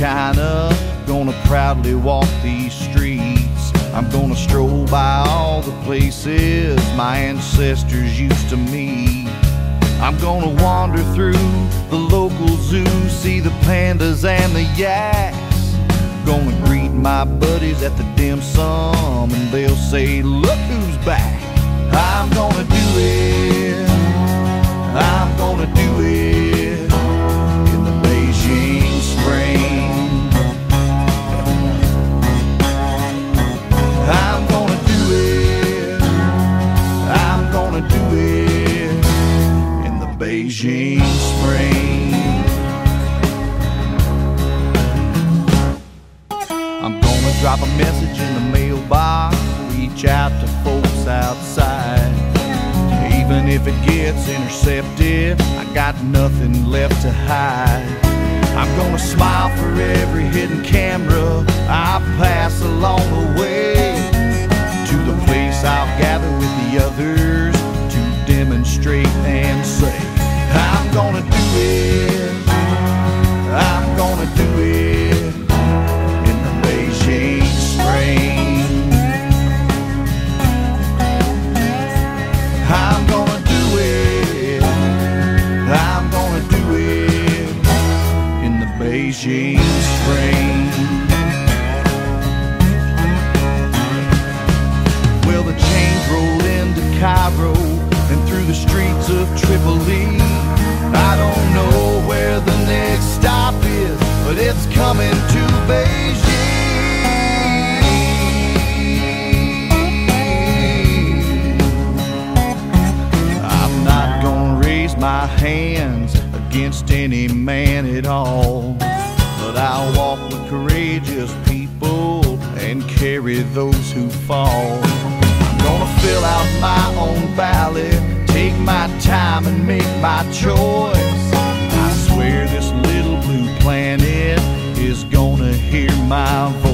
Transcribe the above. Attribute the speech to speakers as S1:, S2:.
S1: China. Gonna proudly walk these streets. I'm gonna stroll by all the places my ancestors used to meet. I'm gonna wander through the local zoo, see the pandas and the yaks. Gonna greet my buddies at the dim sum, and they'll say, look who's back. I'm gonna do it, I'm gonna do it in the Beijing spring. I'm gonna do it, I'm gonna do it in the Beijing spring. I'm gonna drop a message in the mailbox, reach out to folks outside. Even if it gets intercepted, I got nothing left to hide. I'm gonna smile for every hidden camera I pass along the way, to the place I'll gather with the others to demonstrate and say, I'm gonna do it, I'm gonna do it in the Beijing spring. I'm gonna do it, I'm gonna do it in the Beijing spring. Well, the chains rolled into Cairo and through the streets of Tripoli. I don't know where the next stop is, but it's coming to Beijing. I'm not gonna raise my hands against any man at all, but I'll walk with courageous people and carry those who fall. I'm gonna fill out my own ballot, take my time and make my choice. I swear this little blue planet is gonna hear my voice.